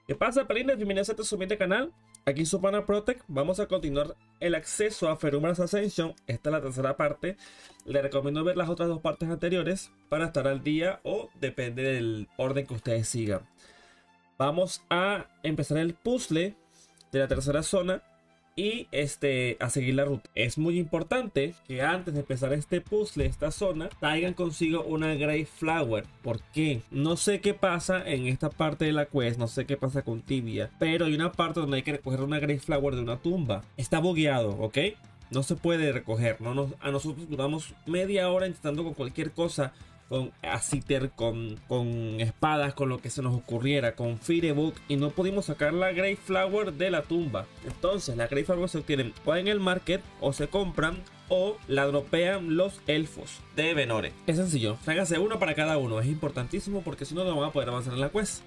¿Qué pasa, pelines? Bienvenidos a este humilde canal. Aquí su pana Protec. Vamos a continuar el acceso a Ferumbras Ascension. Esta es la tercera parte. Le recomiendo ver las otras dos partes anteriores para estar al día o depende del orden que ustedes sigan. Vamos a empezar el puzzle de la tercera zona y a seguir la ruta. Es muy importante que antes de empezar este puzzle, esta zona, traigan consigo una Grey Flower. ¿Por qué? No sé qué pasa en esta parte de la quest, no sé qué pasa con Tibia, pero hay una parte donde hay que recoger una Grey Flower de una tumba. Está bugueado, ¿ok? No se puede recoger. A nosotros duramos media hora intentando con cualquier cosa, con Aether, con espadas, con lo que se nos ocurriera, con Firebook, y no pudimos sacar la Grey Flower de la tumba. Entonces la Grey Flower se obtienen o en el market, o se compran, o la dropean los elfos de Venore. Es sencillo, tráigase uno para cada uno, es importantísimo porque si no, no van a poder avanzar en la quest.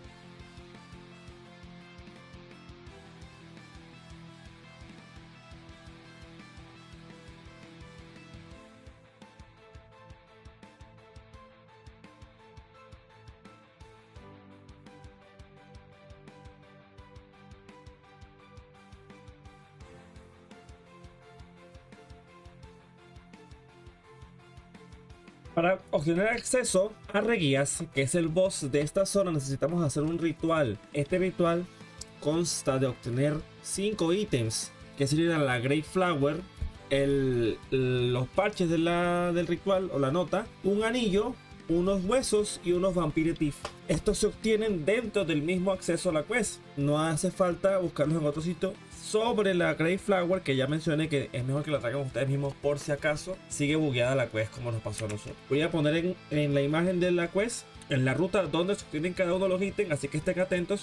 Para obtener acceso a Regias, que es el boss de esta zona, necesitamos hacer un ritual. Este ritual consta de obtener 5 ítems, que serían la Grey Flower, los parches del ritual o la nota, un anillo, unos huesos y unos Vampire Teeth. Estos se obtienen dentro del mismo acceso a la quest. No hace falta buscarlos en otro sitio. Sobre la Grey Flower, que ya mencioné que es mejor que la traigan ustedes mismos por si acaso sigue bugueada la quest como nos pasó a nosotros. Voy a poner en la imagen de la quest, en la ruta donde se obtienen cada uno de los ítems, así que estén atentos.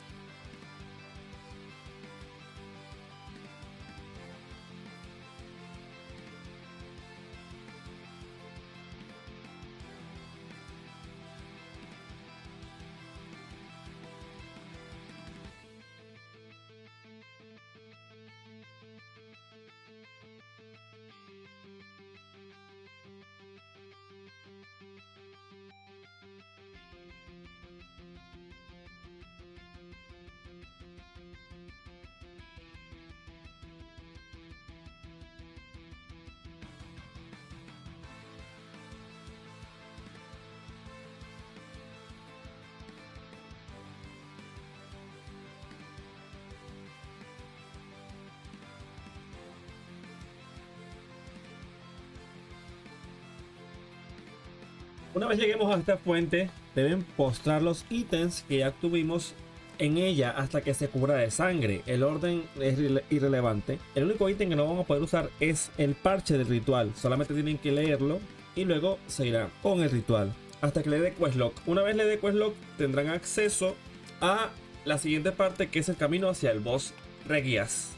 Una vez lleguemos a esta fuente, deben postrar los ítems que ya tuvimos en ella hasta que se cubra de sangre. El orden es irrelevante. El único ítem que no vamos a poder usar es el parche del ritual. Solamente tienen que leerlo y luego se irá con el ritual hasta que le dé questlock. Una vez le dé questlock, tendrán acceso a la siguiente parte, que es el camino hacia el boss Regias.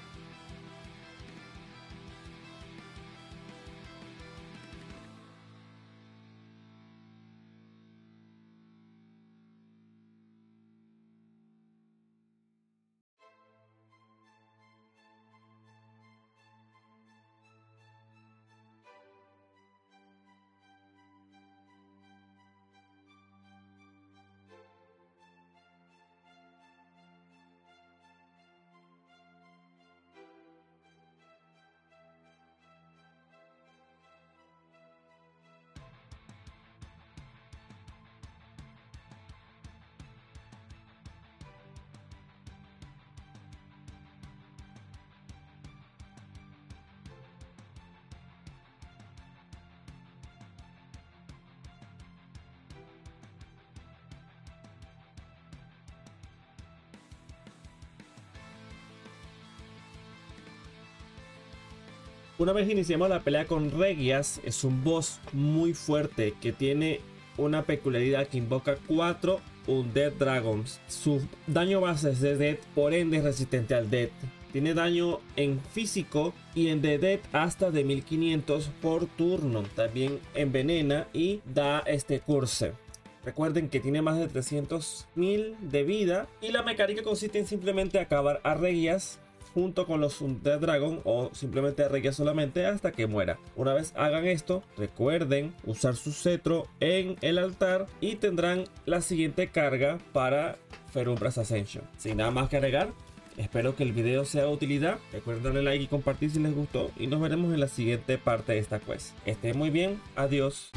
Una vez iniciamos la pelea con Regias, es un boss muy fuerte que tiene una peculiaridad que invoca 4 Undead Dragons. Su daño base es de Death, por ende es resistente al Death. Tiene daño en físico y en de Death hasta de 1500 por turno. También envenena y da curse. Recuerden que tiene más de 300.000 de vida y la mecánica consiste en simplemente acabar a Regias junto con los Undead Dragon o simplemente Requiem solamente hasta que muera. Una vez hagan esto, recuerden usar su cetro en el altar y tendrán la siguiente carga para Ferumbras Ascension. Sin nada más que agregar, espero que el video sea de utilidad. Recuerden darle like y compartir si les gustó y nos veremos en la siguiente parte de esta quest. Estén muy bien, adiós.